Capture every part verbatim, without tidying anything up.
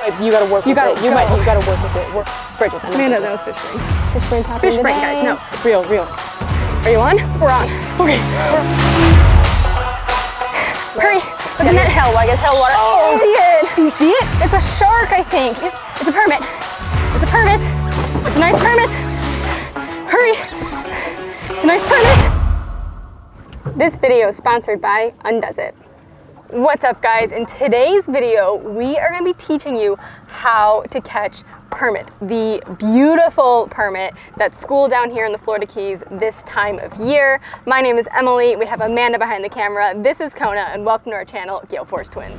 You gotta work you with gotta, it. You go. might, you gotta work with it. Work. Bridges. I Man, that, that was fish brain. Fish brain top Fish brain, guys, no. Real, real. Are you on? We're on. Okay. We're on. Hurry. Look at that hell, I guess hell water. Oh, idiot. Do you see it? It's a shark, I think. It's a permit. It's a permit. It's a nice permit. Hurry. It's a nice permit. This video is sponsored by Undoes It. What's up, guys? In today's video, we are going to be teaching you how to catch permit, the beautiful permit that's school down here in the Florida Keys this time of year. My name is Emily. We have Amanda behind the camera. This is Kona, and welcome to our channel, Gale Force Twins.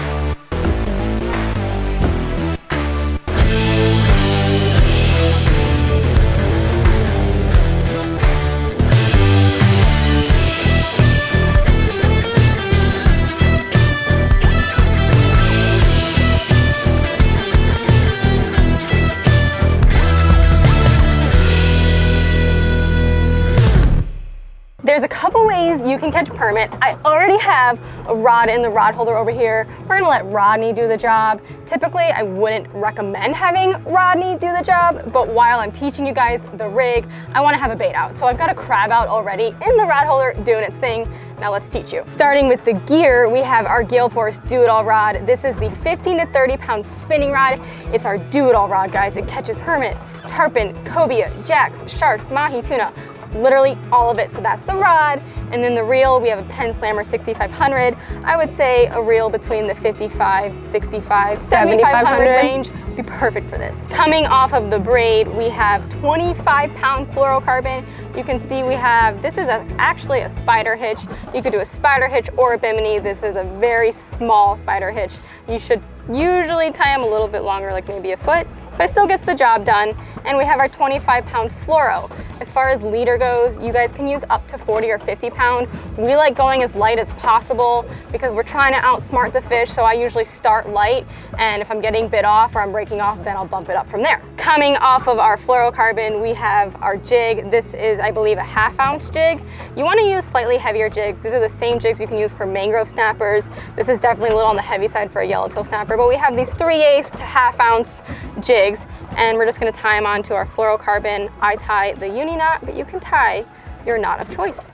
There's a couple ways you can catch permit. I already have a rod in the rod holder over here. We're gonna let Rodney do the job. Typically, I wouldn't recommend having Rodney do the job, but while I'm teaching you guys the rig, I wanna have a bait out. So I've got a crab out already in the rod holder doing its thing. Now let's teach you. Starting with the gear, we have our Gale Force Do-It-All rod. This is the fifteen to thirty pound spinning rod. It's our do-it-all rod, guys. It catches permit, tarpon, cobia, jacks, sharks, mahi, tuna, literally all of it. So that's the rod. And then the reel, we have a Penn Slammer sixty-five hundred. I would say a reel between the fifty-five, sixty-five, seventy-five hundred range would be perfect for this. Coming off of the braid, we have twenty-five pound fluorocarbon. You can see we have, this is a, actually a spider hitch. You could do a spider hitch or a bimini. This is a very small spider hitch. You should usually tie them a little bit longer, like maybe a foot, but it still gets the job done. And we have our twenty-five pound fluoro. As far as leader goes, you guys can use up to forty or fifty pound. We like going as light as possible because we're trying to outsmart the fish, so I usually start light, and if I'm getting bit off or I'm breaking off, then I'll bump it up from there. Coming off of our fluorocarbon, we have our jig. This is, I believe, a half ounce jig. You want to use slightly heavier jigs. These are the same jigs you can use for mangrove snappers. This is definitely a little on the heavy side for a yellowtail snapper, but we have these three eighths to half ounce jigs, and we're just going to tie them onto our fluorocarbon. I tie the uni knot, but you can tie your knot of choice.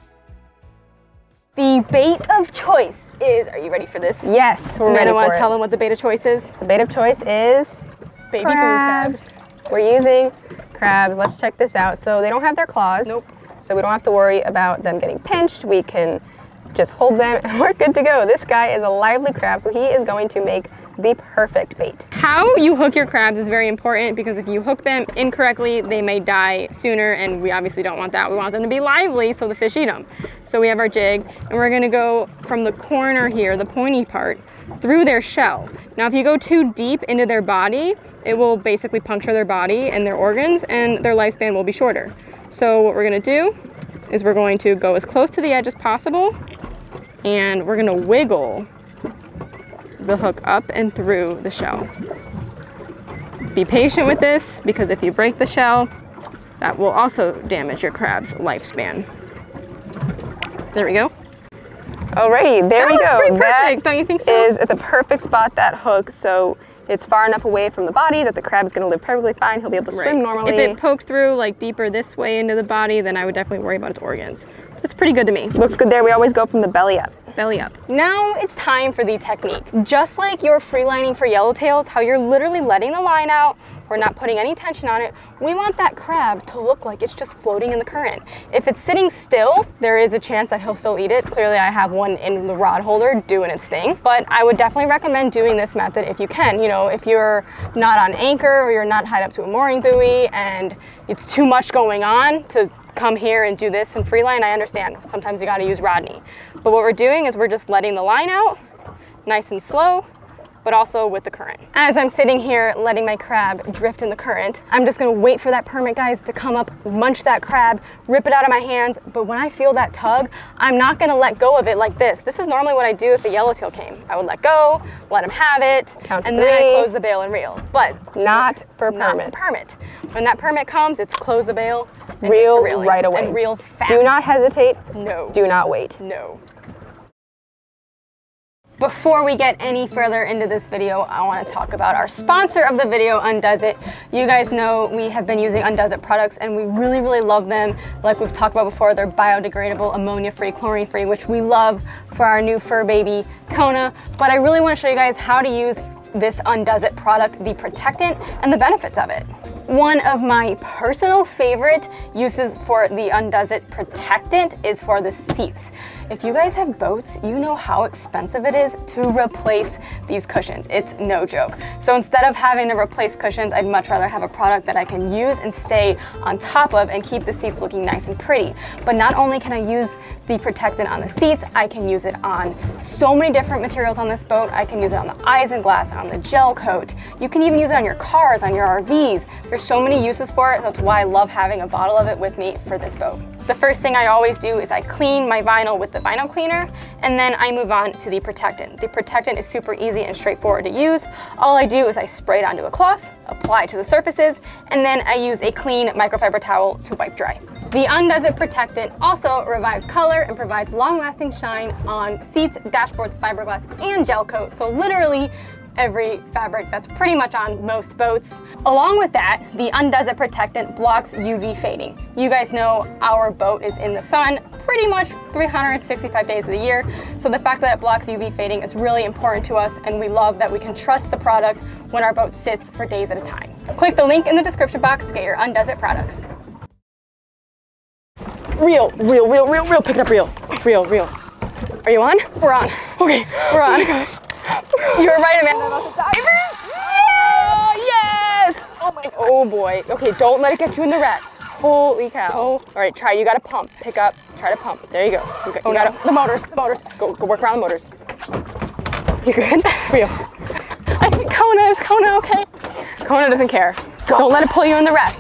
The bait of choice is, are you ready for this? Yes, we're Amanda, ready want for to it. tell them what the bait of choice is? The bait of choice is Baby crabs. crabs. We're using crabs. Let's check this out. So they don't have their claws. Nope. So we don't have to worry about them getting pinched. We can just hold them and we're good to go. This guy is a lively crab, so he is going to make the perfect bait. How you hook your crabs is very important, because if you hook them incorrectly, they may die sooner, and we obviously don't want that. We want them to be lively so the fish eat them. So we have our jig, and we're gonna go from the corner here, the pointy part, through their shell. Now if you go too deep into their body, it will basically puncture their body and their organs, and their lifespan will be shorter. So what we're gonna do is we're going to go as close to the edge as possible, and we're gonna wiggle the hook up and through the shell. Be patient with this, because if you break the shell, that will also damage your crab's lifespan. There we go. Alrighty, there That we looks go. pretty That perfect, don't you think so? is at the perfect spot, that hook, so it's far enough away from the body that the crab's gonna live perfectly fine. He'll be able to swim Right. normally. If it poked through like deeper this way into the body, then I would definitely worry about its organs. It's pretty good to me. Looks good there. We always go from the belly up. Belly up. Now it's time for the technique. Just like you're freelining for yellowtails, how you're literally letting the line out, we're not putting any tension on it, we want that crab to look like it's just floating in the current. If it's sitting still, there is a chance that he'll still eat it. Clearly I have one in the rod holder doing its thing, but I would definitely recommend doing this method if you can. You know, if you're not on anchor or you're not tied up to a mooring buoy and it's too much going on to come here and do this in freeline, I understand. Sometimes you gotta use Rodney. But what we're doing is we're just letting the line out, nice and slow, but also with the current. As I'm sitting here letting my crab drift in the current, I'm just gonna wait for that permit, guys, to come up, munch that crab, rip it out of my hands. But when I feel that tug, I'm not gonna let go of it like this. This is normally what I do if a yellowtail came. I would let go, let him have it, Count to and three. then I close the bail and reel. But Not for not permit. for permit. When that permit comes, it's close the bail and Reel get to reeling, right away. and reel fast. Do not hesitate. No. Do not wait. No. Before we get any further into this video, I want to talk about our sponsor of the video, Undoes It. You guys know we have been using Undoes It products and we really, really love them. Like we've talked about before, they're biodegradable, ammonia-free, chlorine-free, which we love for our new fur baby, Kona. But I really want to show you guys how to use this Undoes It product, the protectant, and the benefits of it. One of my personal favorite uses for the Undoes It protectant is for the seats. If you guys have boats, you know how expensive it is to replace these cushions. It's no joke. So instead of having to replace cushions, I'd much rather have a product that I can use and stay on top of and keep the seats looking nice and pretty. But not only can I use the protectant on the seats, I can use it on so many different materials on this boat. I can use it on the isinglass, on the gel coat. You can even use it on your cars, on your R Vs. There's so many uses for it. That's why I love having a bottle of it with me for this boat. The first thing I always do is I clean my vinyl with the vinyl cleaner, and then I move on to the protectant. The protectant is super easy and straightforward to use. All I do is I spray it onto a cloth, apply it to the surfaces, and then I use a clean microfiber towel to wipe dry. The Undoes It protectant also revives color and provides long-lasting shine on seats, dashboards, fiberglass, and gel coat. So literally every fabric that's pretty much on most boats. Along with that, the Undoes It protectant blocks U V fading. You guys know our boat is in the sun pretty much three hundred sixty-five days of the year. So the fact that it blocks U V fading is really important to us, and we love that we can trust the product when our boat sits for days at a time. Click the link in the description box to get your Undoes It products. Reel, reel, reel, reel, reel, pick it up, reel, reel, reel. Are you on? We're on. Okay, we're on. Oh my gosh. You were right, Amanda, about the divers. Oh, yes! Oh my, oh boy. Okay, don't let it get you in the wreck. Holy cow. Oh. All right, try, you gotta pump, pick up, try to pump. There you go. You, got, you oh, gotta, no. the motors, the motors. Go, go work around the motors. You good? Reel. I think Kona, is Kona okay? Kona doesn't care. Go. Don't let it pull you in the wreck.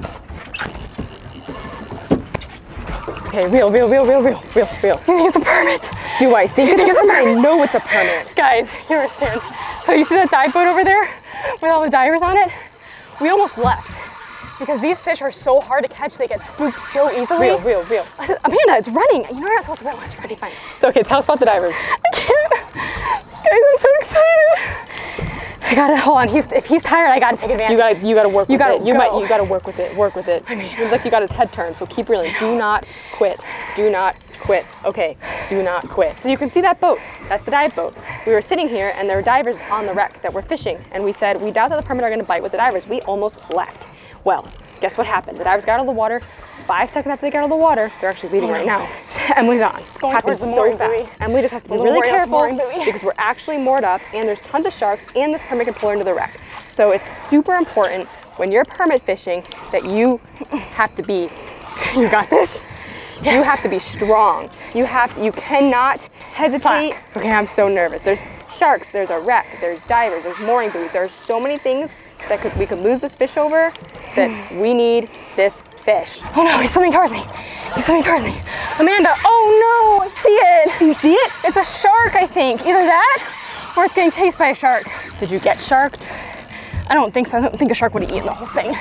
Okay, reel, reel, reel, reel, reel, reel, reel. Do you think it's a permit? Do I think it is a permit? I know it's a permit. Guys, you understand. So you see that dive boat over there with all the divers on it? We almost left because these fish are so hard to catch. They get spooked so easily. Reel, reel, reel. I said, Amanda, it's running. You know you're not supposed to reel. It's running. Fine. It's okay. Tell us about the divers. I can't. Guys, I'm so excited. I gotta hold on. He's if he's tired, I gotta take advantage. You gotta you gotta work. You with gotta it. You go. might you gotta work with it. Work with it. I mean, seems like you got his head turned. So keep reeling. Do not quit. Do not quit. Okay. Do not quit. So you can see that boat. That's the dive boat. We were sitting here and there were divers on the wreck that were fishing, and we said we doubt that the permit are gonna bite with the divers. We almost left. Well, guess what happened? The divers got out of the water. Five seconds after they got out of the water, they're actually leaving oh, right now. Emily's on. Happens so fast. Emily just has to be really careful because we're actually moored up and there's tons of sharks and this permit can pull her into the wreck. So it's super important when you're permit fishing that you have to be, you got this? Yes. You have to be strong. You have to, you cannot hesitate. Slack. Okay, I'm so nervous. There's sharks, there's a wreck, there's divers, there's mooring buoys. There's so many things that could, we could lose this fish over that we need this fish. Oh no, he's swimming towards me. He's swimming towards me. Amanda, oh no, I see it. You see it? It's a shark, I think. Either that or it's getting chased by a shark. Did you get sharked? I don't think so. I don't think a shark would have eaten the whole thing.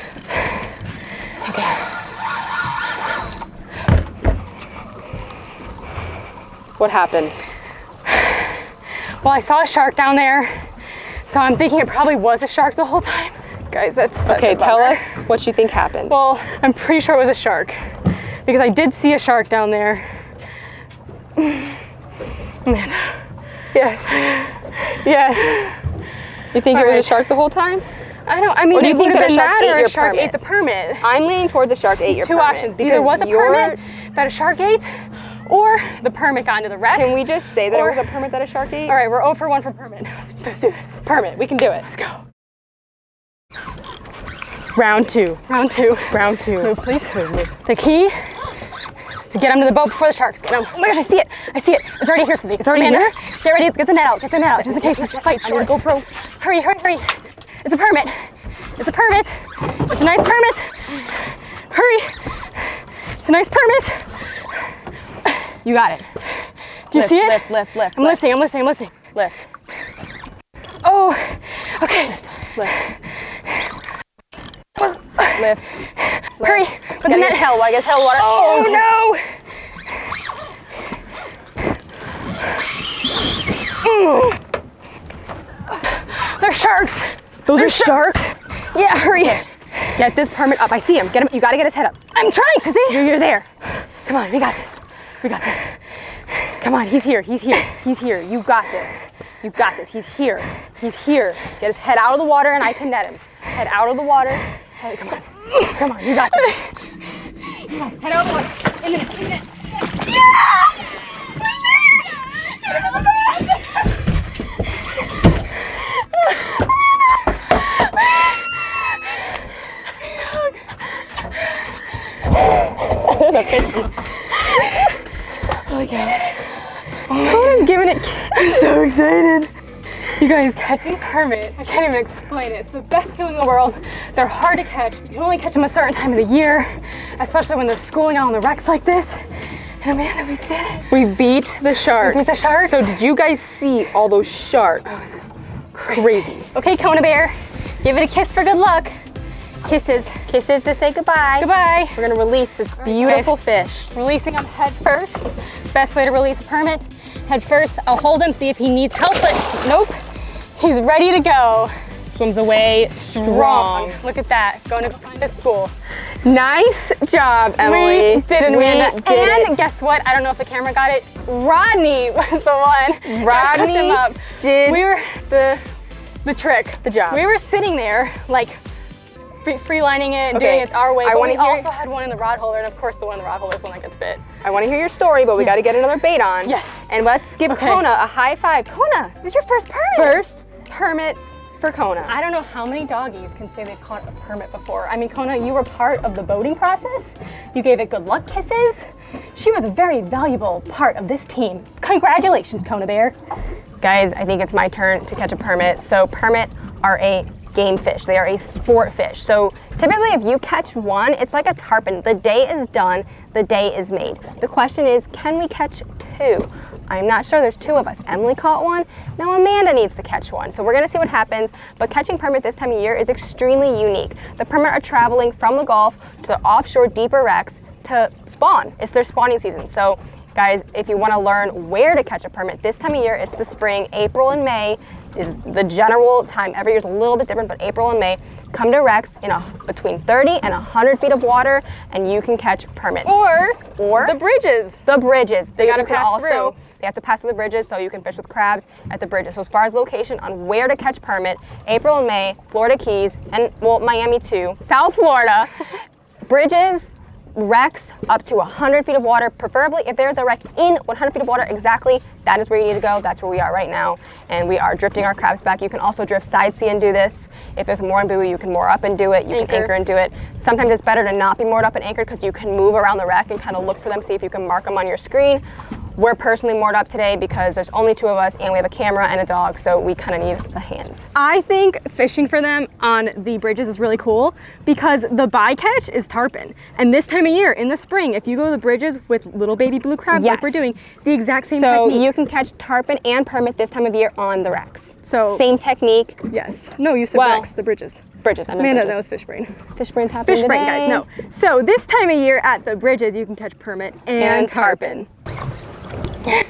Okay. What happened? Well, I saw a shark down there, so I'm thinking it probably was a shark the whole time. Guys, that's such okay, a bummer. Tell us what you think happened. Well, I'm pretty sure it was a shark because I did see a shark down there. Amanda. Yes. Yes. You think All it was right. a shark the whole time? I don't, I mean, it would have been that or a shark ate the permit. I'm leaning towards a shark ate your permit. Two options. Either was a permit that a shark ate or the permit got into the wreck. Can we just say that or, it was a permit that a shark ate? All right, we're zero for one for permit. Let's, let's do this. Permit, we can do it. Let's go. Round two. Round two. Round two. Move, please. Move, move. The key is to get him to the boat before the sharks get him. Oh my gosh, I see it. I see it. It's already here, Susie. It's already Amanda, here. Get ready. Get the net out. Get the net out. Just in case this fight short. GoPro. Hurry, hurry, hurry. It's a permit. It's a permit. It's a nice permit. Hurry. It's a nice permit. You got it. Do you lift, see it? Lift, lift, lift. I'm lift. lifting. I'm lifting. I'm lifting. Lift. Oh, okay. Lift. Lift. Lift. Lift. Hurry. Put the net. Hell, I guess hell water. Oh, oh no. Mm. They're sharks. Those They're are sharks? Yeah, hurry. Okay. Get this permit up. I see him. Get him. You gotta get his head up. I'm trying, Sissy. You're, you're there. Come on, we got this. We got this. Come on, he's here. He's here. He's here. You got this. You got this. He's here. He's here. Get his head out of the water and I can net him. Head out of the water. Hey, come on. Come on, you got this. Come on, head out of the water. In the net, in the net. Yeah! Oh yeah. Kona's giving it. I'm so excited. You guys, catching permit, I can't even explain it. It's the best feeling in the world. They're hard to catch. You can only catch them a certain time of the year, especially when they're schooling out on the wrecks like this. And Amanda, we did it. We beat the sharks. We beat the sharks. So did you guys see all those sharks? Crazy. Crazy. Okay, Kona Bear, give it a kiss for good luck. Kisses. Kisses to say goodbye. Goodbye. We're gonna release this beautiful fish. Releasing him head first. Best way to release a permit. Head first, I'll hold him, see if he needs help, but nope. He's ready to go. Swims away strong. Look at that, going to find a school. Nice job, Emily. We did it, Amanda. We did and it. guess what? I don't know if the camera got it. Rodney was the one. Rodney him up. did we were, the, the trick. the job. We were sitting there, like, free, free lining it and Okay. doing it our way, I but wanna we hear- also had one in the rod holder, and of course the one in the rod holder is the one that gets bit. I want to hear your story, but we got to get another bait on. Yes. And let's give Okay. Kona a high five. Kona, This is your first permit. first permit for Kona. I don't know how many doggies can say they've caught a permit before. I mean, Kona, you were part of the boating process. You gave it good luck kisses. She was a very valuable part of this team. Congratulations, Kona Bear. Guys, I think it's my turn to catch a permit. So permit are a game fish. They are a sport fish. So typically if you catch one, it's like a tarpon. The day is done, the day is made. The question is, can we catch two? I'm not sure, there's two of us. Emily caught one, now Amanda needs to catch one. So we're gonna see what happens, but catching permit this time of year is extremely unique. The permit are traveling from the Gulf to the offshore deeper wrecks to spawn. It's their spawning season. So guys, if you wanna learn where to catch a permit this time of year, it's the spring. April and May is the general time. Every year is a little bit different, but April and May, come to wrecks in a, between thirty and one hundred feet of water, and you can catch permit. Or, Or the bridges. the bridges. They gotta You can pass also, through. They have to pass through the bridges, so you can fish with crabs at the bridges. So as far as location on where to catch permit, April and May, Florida Keys, and well, Miami too, South Florida, bridges, wrecks up to one hundred feet of water, preferably if there's a wreck in one hundred feet of water exactly, that is where you need to go. That's where we are right now, and we are drifting our crabs back. You can also drift side sea and do this. If there's a mooring buoy, you can moor up and do it. You Anchor. can anchor and do it. Sometimes it's better to not be moored up and anchored because you can move around the wreck and kind of look for them, see if you can mark them on your screen. We're personally moored up today because there's only two of us and we have a camera and a dog, so we kind of need the hands. I think fishing for them on the bridges is really cool because the bycatch is tarpon. And this time of year, in the spring, if you go to the bridges with little baby blue crabs like Yes. we're doing, the exact same So technique. you can catch tarpon and permit this time of year on the wrecks. So- same technique. Yes. No, you said Well, wrecks, the bridges. Bridges, I meant Amanda, bridges. that was fish brain. Fish brains happening Fish brain, today. guys, no. So this time of year at the bridges, you can catch permit and, And tarpon. tarpon.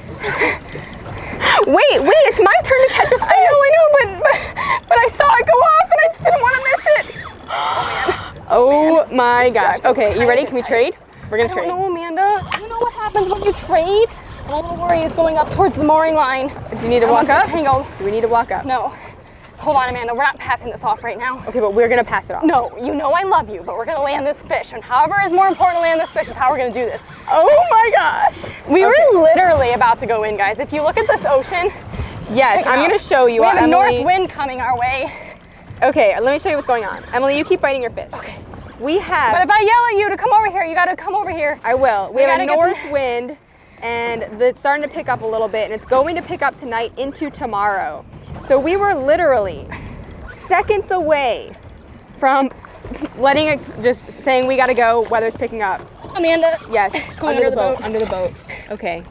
Wait, wait, it's my turn to catch a fish. I know, I know, but, but, but I saw it go off and I just didn't want to miss it. Oh, man. Oh my This gosh. guy feels Okay, you tight, ready? it's Can we tight. trade? We're I gonna don't trade. know, Amanda. You know what happens when you trade? All the worry is going up towards the mooring line. Do you need to walk Once it's up? tangled. Do we need to walk up? No. Hold on, Amanda. We're not passing this off right now. Okay, but we're gonna pass it off. No, you know I love you, but we're gonna land this fish. And however is more important to land this fish is how we're gonna do this. Oh my gosh. We Okay. were literally about to go in, guys. If you look at this ocean, Yes, check it I'm out. gonna show you. We what have a Emily... north wind coming our way. Okay, let me show you what's going on. Emily, you keep biting your fish. Okay. We have. But if I yell at you to come over here, you gotta come over here. I will. We, We have a gotta get north the- wind, and it's starting to pick up a little bit, and it's going to pick up tonight into tomorrow. So we were literally seconds away from letting it, just saying we gotta go, weather's picking up. Amanda. Yes, It's going under, under the the boat, boat. under the boat. Okay.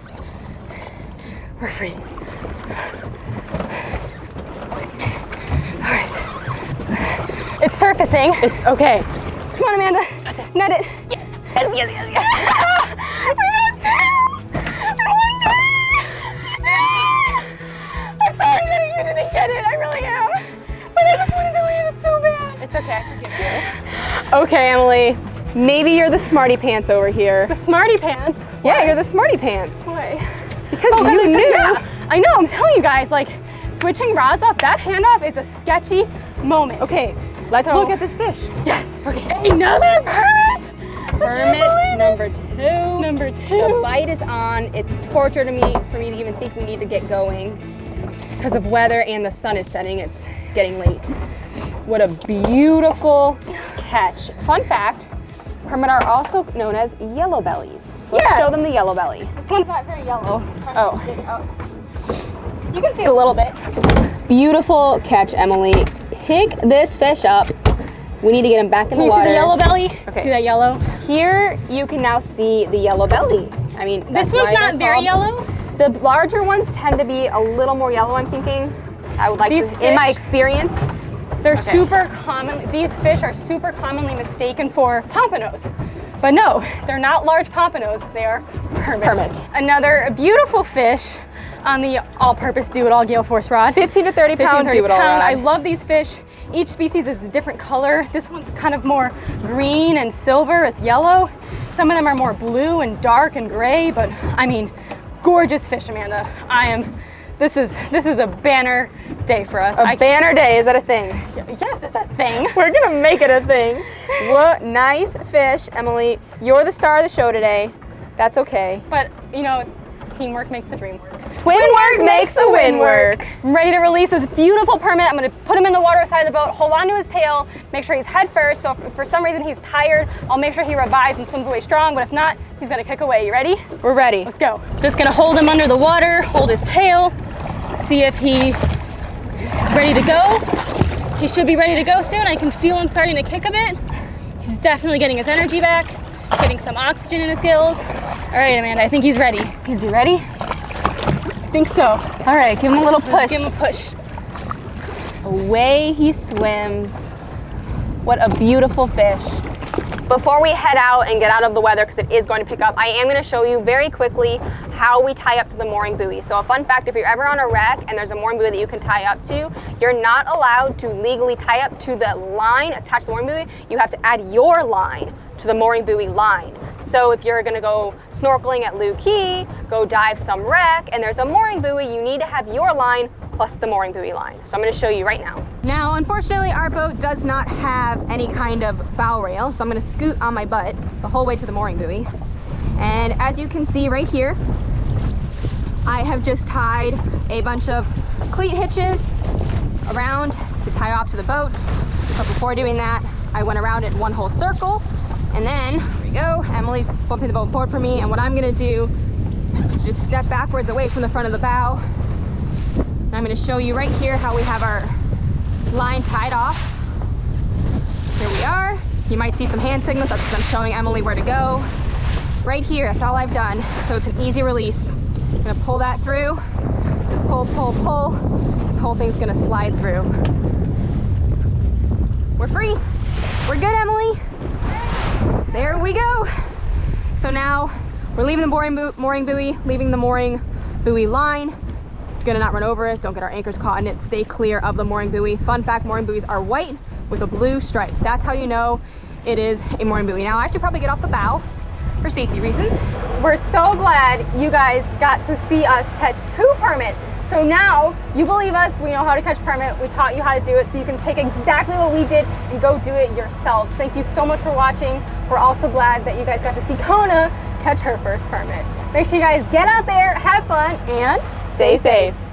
We're free. All right. It's surfacing. It's okay. Come on, Amanda. Net it. Yes, yes, yes, yes. We got two. One day. you didn't get it. I really am. But I just wanted to land it so bad. It's okay, I forgive you. Okay, Emily, maybe you're the smarty pants over here. The smarty pants? Yeah, Why? you're the smarty pants. Why? Because oh, you knew. Yeah, I know, I'm telling you guys, like, switching rods off, that handoff is a sketchy moment. Okay, let's so, look at this fish. Yes. Okay. Another permit. Permit number two. Number two. The bite is on. It's torture to me for me to even think we need to get going because of weather and the sun is setting. It's getting late. What a beautiful catch. Fun fact, permit are also known as yellow bellies. So let's yeah. show them the yellow belly. This one's not very yellow. Oh. oh. You can see it a little bit. Beautiful catch, Emily. Pick this fish up. We need to get him back in can the you water. See the yellow belly? Okay. See that yellow? Here you can now see the yellow belly. I mean, this one's not very yellow. The larger ones tend to be a little more yellow, I'm thinking. I would like These to, fish, in my experience. They're okay. super common, these fish are super commonly mistaken for pompanos. But no, they're not large pompanos, they are permit. Permit. Another beautiful fish on the all-purpose do-it-all Gale Force rod. fifteen to thirty pound do-it-all rod. I love these fish. Each species is a different color. This one's kind of more green and silver with yellow. Some of them are more blue and dark and gray, but I mean, gorgeous fish, Amanda. I am, this is this is a banner day for us. A I, banner day, is that a thing? yes, it's a thing. We're gonna make it a thing. What nice fish, Emily. You're the star of the show today. That's okay. But you know, it's, teamwork makes the dream work. Twin work makes the win work. I'm ready to release this beautiful permit. I'm gonna put him in the water side of the boat, hold on to his tail, make sure he's head first. So if for some reason he's tired, I'll make sure he revives and swims away strong, but if not, he's gonna kick away. You ready? We're ready. Let's go. Just gonna hold him under the water, hold his tail, see if he is ready to go. He should be ready to go soon. I can feel him starting to kick a bit. He's definitely getting his energy back, getting some oxygen in his gills. All right, Amanda, I think he's ready. Is he ready? I think so. All right, give him a little push. Give him a push. Away he swims. What a beautiful fish. Before we head out and get out of the weather, because it is going to pick up, I am going to show you very quickly how we tie up to the mooring buoy. So a fun fact, if you're ever on a wreck and there's a mooring buoy that you can tie up to, you're not allowed to legally tie up to the line attached to the mooring buoy. You have to add your line to the mooring buoy line. So if you're going to go snorkeling at Looe Key, go dive some wreck, and there's a mooring buoy, you need to have your line plus the mooring buoy line. So I'm going to show you right now. Now, unfortunately, our boat does not have any kind of bow rail, so I'm going to scoot on my butt the whole way to the mooring buoy. And as you can see right here, I have just tied a bunch of cleat hitches around to tie off to the boat. But before doing that, I went around it one whole circle. And then, here we go, Emily's bumping the boat forward for me, and what I'm gonna do is just step backwards away from the front of the bow. And I'm gonna show you right here how we have our line tied off. Here we are. You might see some hand signals, that's because I'm showing Emily where to go. Right here, that's all I've done. So it's an easy release. I'm gonna pull that through, just pull, pull, pull. This whole thing's gonna slide through. We're free. We're good, Emily. There we go. So now we're leaving the mooring, bu mooring buoy, leaving the mooring buoy line. Gonna not run over it, don't get our anchors caught in it, stay clear of the mooring buoy. Fun fact, mooring buoys are white with a blue stripe. That's how you know it is a mooring buoy. Now I should probably get off the bow for safety reasons. We're so glad you guys got to see us catch two permit. So now you believe us, we know how to catch permit, we taught you how to do it, so you can take exactly what we did and go do it yourselves. Thank you so much for watching. We're also glad that you guys got to see Kona catch her first permit. Make sure you guys get out there, have fun, and stay safe.